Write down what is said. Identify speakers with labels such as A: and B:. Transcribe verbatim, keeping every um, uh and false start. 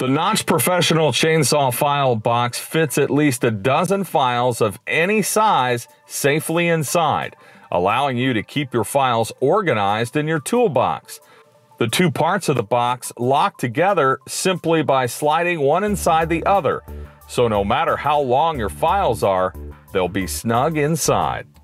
A: The Notch Professional Chainsaw File Box fits at least a dozen files of any size safely inside, allowing you to keep your files organized in your toolbox. The two parts of the box lock together simply by sliding one inside the other, so no matter how long your files are, they'll be snug inside.